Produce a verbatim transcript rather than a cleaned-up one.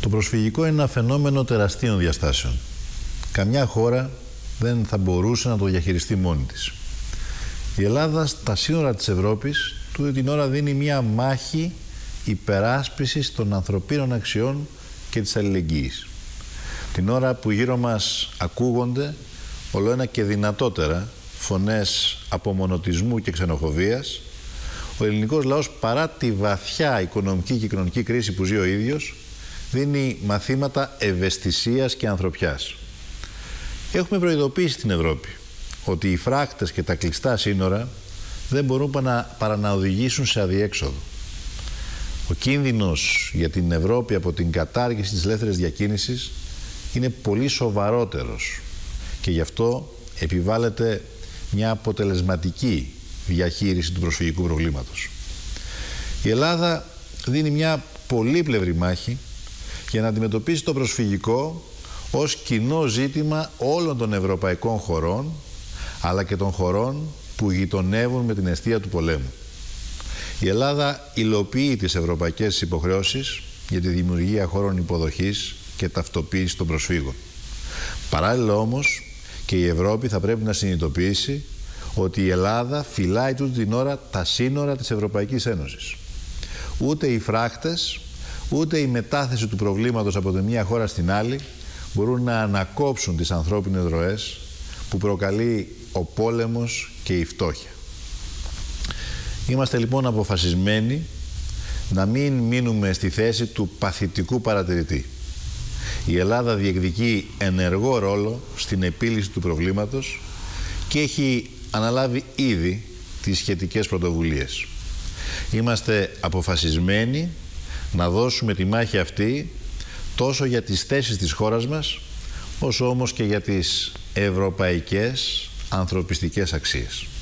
Το προσφυγικό είναι ένα φαινόμενο τεραστίων διαστάσεων. Καμιά χώρα δεν θα μπορούσε να το διαχειριστεί μόνη της. Η Ελλάδα στα σύνορα της Ευρώπης τούτη την ώρα δίνει μία μάχη υπεράσπισης των ανθρωπίνων αξιών και της αλληλεγγύης. Την ώρα που γύρω μας ακούγονται ολοένα και δυνατότερα φωνές απομονωτισμού και ξενοφοβίας, ο ελληνικός λαός, παρά τη βαθιά οικονομική και κοινωνική κρίση που ζει ο ίδιος, δίνει μαθήματα ευαισθησίας και ανθρωπιάς. Έχουμε προειδοποιήσει την Ευρώπη ότι οι φράκτες και τα κλειστά σύνορα δεν μπορούν παρά να οδηγήσουν σε αδιέξοδο. Ο κίνδυνος για την Ευρώπη από την κατάργηση της ελεύθερης διακίνησης είναι πολύ σοβαρότερος και γι' αυτό επιβάλλεται μια αποτελεσματική διαχείριση του προσφυγικού προβλήματος. Η Ελλάδα δίνει μια πολύπλευρη μάχη για να αντιμετωπίσει το προσφυγικό ως κοινό ζήτημα όλων των ευρωπαϊκών χωρών, αλλά και των χωρών που γειτονεύουν με την εστία του πολέμου. Η Ελλάδα υλοποιεί τις ευρωπαϊκές υποχρεώσεις για τη δημιουργία χώρων υποδοχής και ταυτοποίηση των προσφύγων. Παράλληλα όμως και η Ευρώπη θα πρέπει να συνειδητοποιήσει ότι η Ελλάδα φυλάει τούτη την ώρα τα σύνορα της Ευρωπαϊκής Ένωσης. Ούτε οι φράχτες, ούτε η μετάθεση του προβλήματος από τη μία χώρα στην άλλη μπορούν να ανακόψουν τις ανθρώπινες ροές που προκαλεί ο πόλεμος και η φτώχεια. Είμαστε λοιπόν αποφασισμένοι να μην μείνουμε στη θέση του παθητικού παρατηρητή. Η Ελλάδα διεκδικεί ενεργό ρόλο στην επίλυση του προβλήματος και έχει αναλάβει ήδη τις σχετικές πρωτοβουλίες. Είμαστε αποφασισμένοι να δώσουμε τη μάχη αυτή τόσο για τις θέσεις της χώρας μας, όσο όμως και για τις ευρωπαϊκές ανθρωπιστικές αξίες.